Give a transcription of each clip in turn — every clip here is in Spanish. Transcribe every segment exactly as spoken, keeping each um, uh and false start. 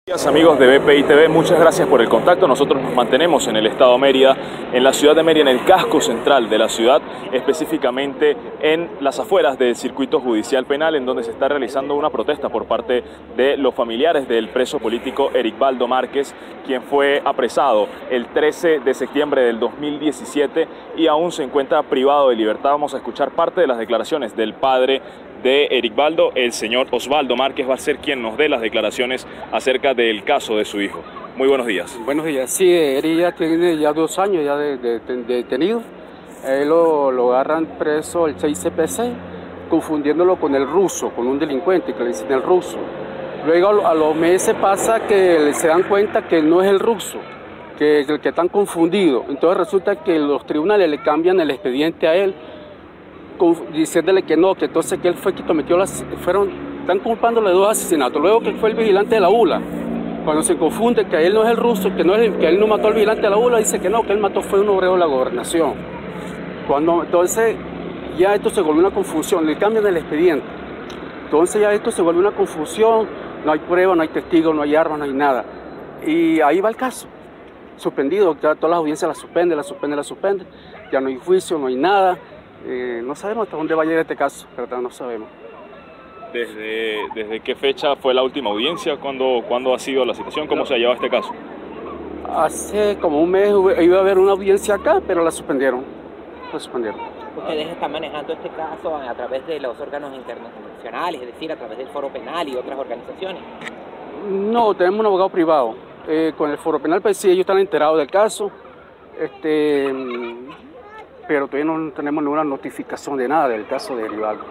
Buenos días, amigos de B P I T V, muchas gracias por el contacto. Nosotros nos mantenemos en el estado Mérida, en la ciudad de Mérida, en el casco central de la ciudad, específicamente en las afueras del circuito judicial penal, en donde se está realizando una protesta por parte de los familiares del preso político Ericvaldo Márquez, quien fue apresado el trece de septiembre del dos mil diecisiete y aún se encuentra privado de libertad. Vamos a escuchar parte de las declaraciones del padre de Ericvaldo. El señor Osvaldo Márquez va a ser quien nos dé las declaraciones acerca del caso de su hijo. Muy buenos días. Buenos días. Sí, Eric ya tiene ya dos años ya de, de, de detenido. Él lo, lo agarran preso el seis C P C, confundiéndolo con el ruso, con un delincuente que le dicen el ruso. Luego a los meses pasa que se dan cuenta que no es el ruso, que, que están confundidos. Entonces resulta que los tribunales le cambian el expediente a él, diciéndole que no, que entonces que él fue quien cometió las, fueron, están culpándole de dos asesinatos. Luego que fue el vigilante de la U L A, cuando se confunde que él no es el ruso, que, no es, que él no mató al vigilante de la U L A, dice que no, que él mató fue un obrero de la gobernación. Cuando entonces ya esto se volvió una confusión, le cambian el expediente. Entonces ya esto se vuelve una confusión, no hay prueba, no hay testigos, no hay armas, no hay nada. Y ahí va el caso, suspendido, ya todas las audiencias las suspenden, las suspenden, las suspenden, ya no hay juicio, no hay nada. Eh, no sabemos hasta dónde va a llegar este caso, pero no sabemos. ¿Desde, desde qué fecha fue la última audiencia? ¿Cuándo, ¿cuándo ha sido la situación? ¿Cómo no. se ha llevado este caso? Hace como un mes iba a haber una audiencia acá, pero la suspendieron. La suspendieron. ¿Ustedes están manejando este caso a través de los órganos internacionales, es decir, a través del Foro Penal y otras organizaciones? No, tenemos un abogado privado. Eh, con el Foro Penal, pues sí, ellos están enterados del caso. Este... pero todavía no tenemos ninguna notificación de nada del caso de Ericvaldo.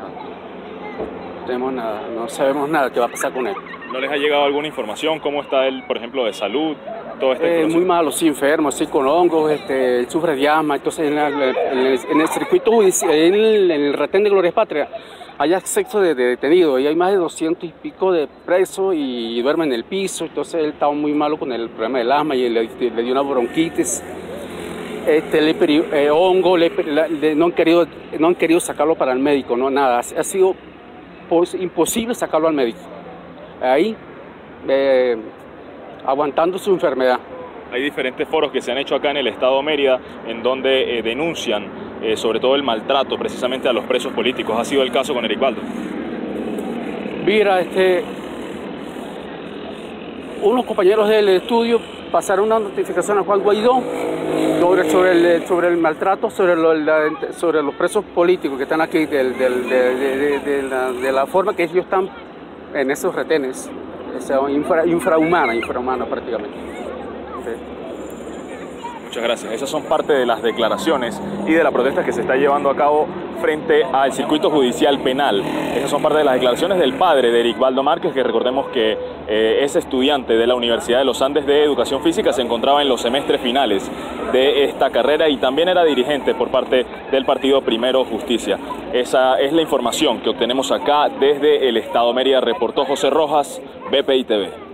No tenemos nada, no sabemos nada qué va a pasar con él. ¿No les ha llegado alguna información? ¿Cómo está él, por ejemplo, de salud? Todo este eh, muy malo, sí, enfermo, sí, con hongos, este, él sufre de asma. Entonces, en, la, en, el, en el circuito judicial, en el, en el retén de Gloria Patria, hay acceso de, de detenidos y hay más de doscientos y pico de presos y, y duermen en el piso. Entonces, él estaba muy malo con el problema del asma y le, le dio una bronquitis. Este, le, eh, hongo, le, le, no, han querido, no han querido sacarlo para el médico, no, nada, ha sido pues, imposible sacarlo al médico, ahí, eh, aguantando su enfermedad. Hay diferentes foros que se han hecho acá en el estado Mérida, en donde eh, denuncian eh, sobre todo el maltrato precisamente a los presos políticos. ¿Ha sido el caso con Ericvaldo? Mira, este, unos compañeros del estudio pasaron una notificación a Juan Guaidó sobre, sobre, el, sobre el maltrato, sobre, lo, la, sobre los presos políticos que están aquí, del, del, de, de, de, de, la, de la forma que ellos están en esos retenes, o sea, infra, infrahumana, infrahumana prácticamente. Sí. Muchas gracias. Esas son parte de las declaraciones y de la protesta que se está llevando a cabo frente al circuito judicial penal. Esas son parte de las declaraciones del padre de Ericvaldo Márquez, que recordemos que eh, es estudiante de la Universidad de los Andes de Educación Física, se encontraba en los semestres finales de esta carrera y también era dirigente por parte del partido Primero Justicia. Esa es la información que obtenemos acá desde el estado Mérida. Reportó José Rojas, B P I T V.